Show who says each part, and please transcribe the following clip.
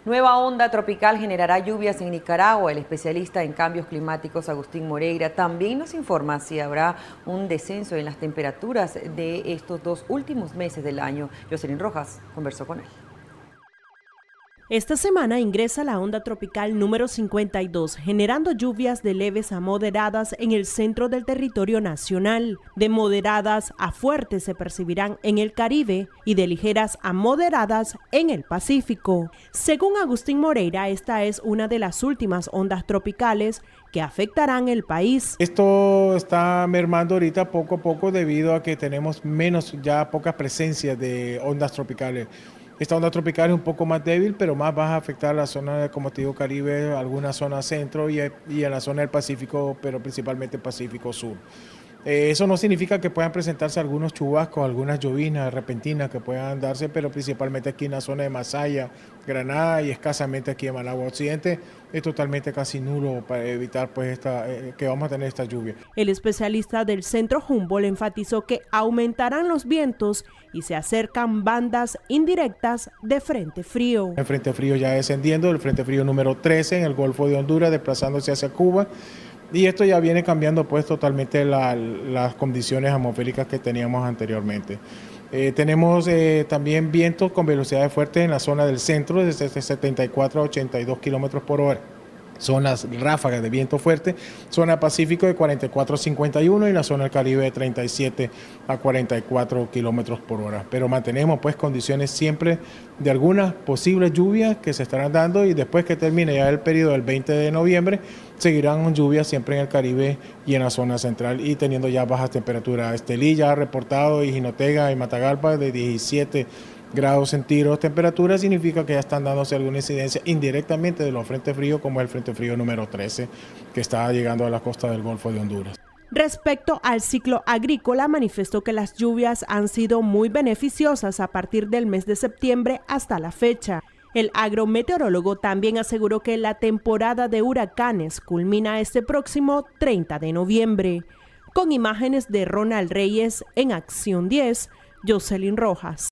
Speaker 1: Nueva onda tropical generará lluvias en Nicaragua. El especialista en cambios climáticos Agustín Moreira también nos informa si habrá un descenso en las temperaturas de estos dos últimos meses del año. Jocelyn Rojas conversó con él.
Speaker 2: Esta semana ingresa la onda tropical número 52, generando lluvias de leves a moderadas en el centro del territorio nacional. De moderadas a fuertes se percibirán en el Caribe y de ligeras a moderadas en el Pacífico. Según Agustín Moreira, esta es una de las últimas ondas tropicales que afectarán el país.
Speaker 3: Esto está mermando ahorita poco a poco debido a que tenemos ya poca presencia de ondas tropicales. Esta onda tropical es un poco más débil, pero más va a afectar la zona, como te digo, Caribe, alguna zona centro y en la zona del Pacífico, pero principalmente Pacífico Sur. Eso no significa que puedan presentarse algunos chubascos, algunas llovinas repentinas que puedan darse, pero principalmente aquí en la zona de Masaya, Granada y escasamente aquí en Managua Occidente, es totalmente casi nulo para evitar pues que vamos a tener esta lluvia.
Speaker 2: El especialista del Centro Humboldt enfatizó que aumentarán los vientos y se acercan bandas indirectas de frente frío.
Speaker 3: El frente frío ya descendiendo, el frente frío número 13 en el Golfo de Honduras, desplazándose hacia Cuba. Y esto ya viene cambiando pues totalmente las condiciones atmosféricas que teníamos anteriormente. Tenemos también vientos con velocidades fuertes en la zona del centro, desde 74 a 82 kilómetros por hora. Son las ráfagas de viento fuerte, zona Pacífico de 44 a 51 y la zona del Caribe de 37 a 44 kilómetros por hora. Pero mantenemos pues condiciones siempre de algunas posibles lluvias que se estarán dando y después que termine ya el periodo del 20 de noviembre, seguirán lluvias siempre en el Caribe y en la zona central y teniendo ya bajas temperaturas. Estelí ya ha reportado y Jinotega y Matagalpa de 17 grados centígrados temperatura, significa que ya están dándose alguna incidencia indirectamente de los frentes fríos, como el frente frío número 13 que está llegando a la costa del Golfo de Honduras.
Speaker 2: Respecto al ciclo agrícola, manifestó que las lluvias han sido muy beneficiosas a partir del mes de septiembre hasta la fecha. El agrometeorólogo también aseguró que la temporada de huracanes culmina este próximo 30 de noviembre. Con imágenes de Ronald Reyes en Acción 10, Jocelyn Rojas.